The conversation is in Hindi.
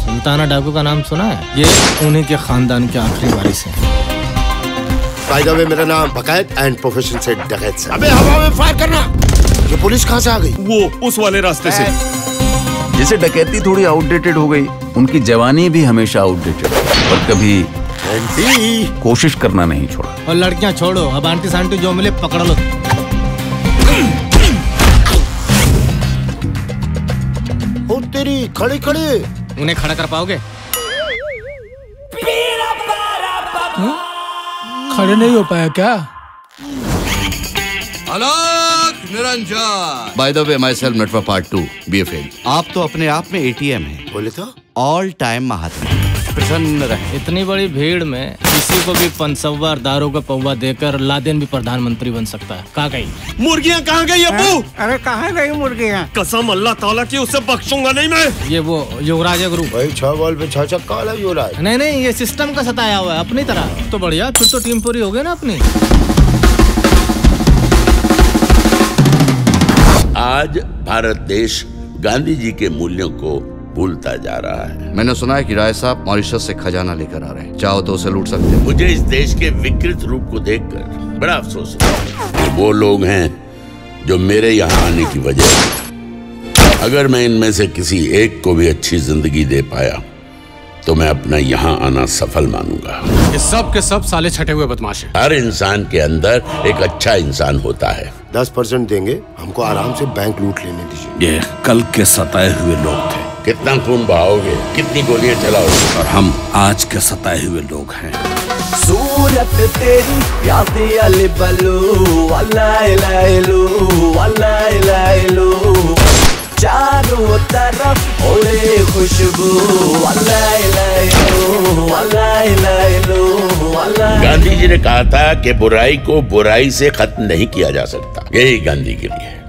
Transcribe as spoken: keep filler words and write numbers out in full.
सुल्ताना डाकू का नाम सुना है? ये उन्हीं के खानदान के आखिरी वारिस हैं। बाय द वे, मेरा नाम बकायद एंड प्रोफेशन से डकैत से। अबे हवा में फायर करना। ये पुलिस कहाँ से आ गई? वो उस वाले रास्ते से। जैसे डकैती थोड़ी आउटडेटेड हो गई, उनकी जवानी भी हमेशा आउटडेटेड, पर कभी कोशिश करना नहीं छोड़ा। और लड़कियां छोड़ो, अब आंटी सांटी जो मिले पकड़ लो। ओ तेरी, खड़े खड़े। उन्हें खड़ा कर पाओगे? खड़े नहीं हो पाया क्या? अलग Niranjan. By the way, myself network part two B F L. आप तो अपने आप में एटीएम हैं। बोले तो ऑल टाइम महात्मा। प्रसन्न रहे। इतनी बड़ी भीड़ में किसी को भी पंचसवार दारू का पौवा देकर लादेन भी प्रधानमंत्री बन सकता है। कहाँ गई मुर्गियाँ? कहाँ गई अब्बू? अरे कहाँ गई मुर्गियाँ? कसम अल्लाह ताला की, उसे बख्शूंगा नहीं मैं। ये वो युवराज है गुरु। भाई छह बॉल पे छह छक्का वाला युवराज। नहीं नहीं, ये सिस्टम का सताया हुआ है अपनी तरह। तो बढ़िया, फिर तो टीम पूरी हो गई ना अपनी। आज भारत देश गांधी जी के मूल्यों को भूलता जा रहा है। मैंने सुना है कि राय साहब मॉरिशस से खजाना लेकर आ रहे हैं, चाहो तो उसे लूट सकते हैं। मुझे इस देश के विकृत रूप को देखकर बड़ा अफसोस है। ये वो लोग हैं जो मेरे यहाँ आने की वजह है। अगर मैं इनमें से किसी एक को भी अच्छी जिंदगी दे पाया तो मैं अपना यहाँ आना सफल मानूंगा। ये सब के सब साले छटे हुए बदमाश हैं। हर इंसान के अंदर एक अच्छा इंसान होता है। दस परसेंट देंगे, हमको आराम से बैंक लूट लेने दीजिए। ये कल के सताए हुए लोग थे। कितना खून बहाओगे, कितनी गोलियां चलाओगे? और हम आज के सताए हुए लोग हैं। सूरत तेरी यादें अले बलो, वल्लाह लाइलो, वल्लाह लाइलो, चारों तरफ ओले खुशबू, वल्लाह लाइलो, वल्लाह लाइलो, वल्लाह। गांधी जी ने कहा था कि बुराई को बुराई से खत्म नहीं किया जा सकता। यही गांधीगिरी है।